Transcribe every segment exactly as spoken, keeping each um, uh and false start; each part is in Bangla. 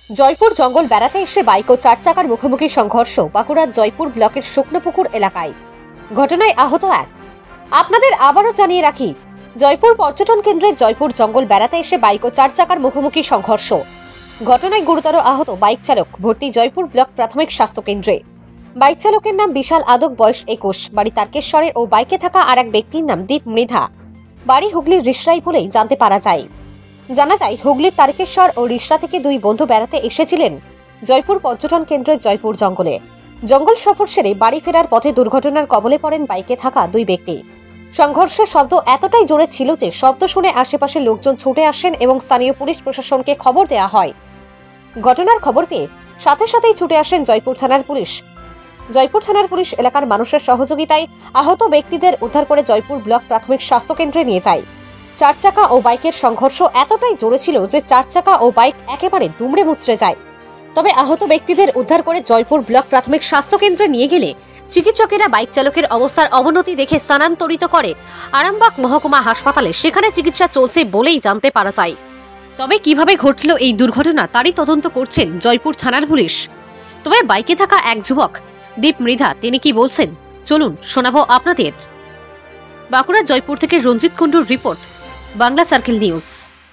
জয়পুর জঙ্গল বেড়াতে এসে বাইক ও চার চাকার মুখোমুখি সংঘর্ষ বাঁকুড়ার জয়পুর ব্লকের শুকনোপুকুর এলাকায়। ঘটনায় আহত এক। আপনাদের আবারও জানিয়ে রাখি, জয়পুর পর্যটন কেন্দ্রের জয়পুর জঙ্গল বেড়াতে এসে বাইক ও চার চাকার মুখোমুখি সংঘর্ষ। ঘটনায় গুরুতর আহত বাইক চালক, ভর্তি জয়পুর ব্লক প্রাথমিক স্বাস্থ্য কেন্দ্রে। বাইক চালকের নাম বিশাল আদক, বয়স একুশ, বাড়ি তারকেশ্বরে ও বাইকে থাকা আর এক ব্যক্তির নাম দীপ মৃধা, বাড়ি হুগলির রিসরাই বলেই জানতে পারা যায়। জানা যায়, হুগলির তারকেশ্বর ও রিসরা থেকে দুই বন্ধু বেড়াতে এসেছিলেন জয়পুর পর্যটন কেন্দ্রের জয়পুর জঙ্গলে। জঙ্গল সফর সেরে বাড়ি ফেরার পথে দুর্ঘটনার কবলে পড়েন বাইকে থাকা দুই ব্যক্তি। সংঘর্ষের শব্দ এতটাই জোরে ছিল যে শব্দ শুনে আশেপাশের লোকজন ছুটে আসেন এবং স্থানীয় পুলিশ প্রশাসনকে খবর দেওয়া হয়। ঘটনার খবর পেয়ে সাথে সাথেই ছুটে আসেন জয়পুর থানার পুলিশ। জয়পুর থানার পুলিশ এলাকার মানুষের সহযোগিতায় আহত ব্যক্তিদের উদ্ধার করে জয়পুর ব্লক প্রাথমিক স্বাস্থ্য কেন্দ্রে নিয়ে যায়। চার চাকা ও বাইকের সংঘর্ষ এতটাই জোরে ছিল যে চার চাকা ও বাইক একেবারে দুমড়ে মুচড়ে যায়। তবে আহত ব্যক্তিদের উদ্ধার করে জয়পুর ব্লক প্রাথমিক স্বাস্থ্য কেন্দ্রে নিয়ে গেলে চিকিৎসকেরা বাইক চালকের অবস্থার অবনতি দেখে স্থানান্তরিত করে আরামবাগ মহকুমা হাসপাতালে। সেখানে চিকিৎসা চলছে বলেই জানতে পারা যায়। তবে কিভাবে ঘটল এই দুর্ঘটনা তারই তদন্ত করছেন জয়পুর থানার পুলিশ। তবে বাইকে থাকা এক যুবক দীপ মৃধা, তিনি কি বলছেন চলুন শোনাবো আপনাদের। বাঁকুড়া জয়পুর থেকে রঞ্জিত কুণ্ডুর রিপোর্ট, বাংলা সার্কেল নিউজ।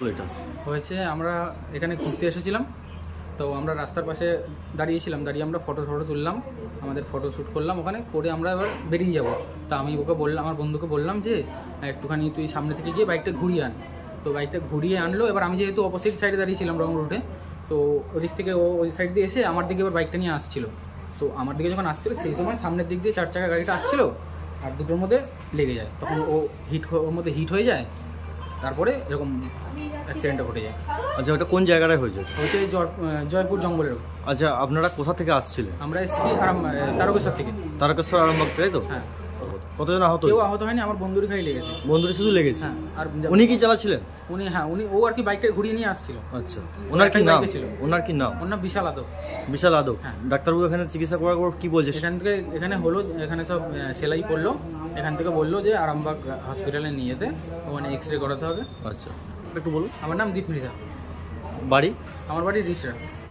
হয়েছে, আমরা এখানে ঘুরতে এসেছিলাম, তো আমরা রাস্তার পাশে দাঁড়িয়েছিলাম, দাঁড়িয়ে আমরা ফটো ফটো তুললাম, আমাদের ফটো শ্যুট করলাম ওখানে করে আমরা এবার বেরিয়ে যাব। তা আমি ওকে বললাম, আমার বন্ধুকে বললাম যে একটুখানি তুই সামনে থেকে গিয়ে বাইকটা ঘুরিয়ে আন। তো বাইকটা ঘুরিয়ে আনলো। এবার আমি যেহেতু অপোজিট সাইডে দাঁড়িয়েছিলাম রং রুটে, তো ওদিক থেকে ও ওই সাইড দিয়ে এসে আমার দিকে এবার বাইকটা নিয়ে আসছিল। তো আমার দিকে যখন আসছিল সেই সময় সামনের দিক দিয়ে চার চাকা গাড়িটা আসছিল আর দুটোর মধ্যে লেগে যায়। তখন ও হিট ওর মধ্যে হিট হয়ে যায়, তারপরে এরকম অ্যাক্সিডেন্টটা ঘটে যায়। আচ্ছা, ওটা কোন জায়গাটায় হয়েছে? হয়েছে জয়পুর জঙ্গলের। আচ্ছা, আপনারা কোথা থেকে আসছিলেন? আমরা এসেছি আরাম তারকেশ্বর থেকে। তারকেশ্বর আরামবাগ, তাই তো? হ্যাঁ। কতজন আহত? কেউ আহত হয়নি, আমার বন্ধুরই খালি লেগেছে। বন্ধুরই শুধু লেগেছে? হ্যাঁ। আর উনি কি চালাচ্ছিলেন? উনি হ্যাঁ উনি ও আর কি বাইকটা ঘুরিয়ে নিয়ে আসছিল। আচ্ছা, ওনার কি নাম? ওনার কি নাম? ওনার নাম বিশাল আদক। বিশাল আদক। ডাক্তারবাবু এখানে চিকিৎসা করার পর কি বলছে? এখান থেকে এখানে হলো, এখানে সব সেলাই করলো, এখান থেকে বললো যে আরামবাগ হসপিটালে নিয়ে যেতে, ওখানে এক্স রে করাতে হবে। আচ্ছা, একটু বলুন। আমার নাম দীপ মৃধা। বাড়ি? আমার বাড়ি রিসরা।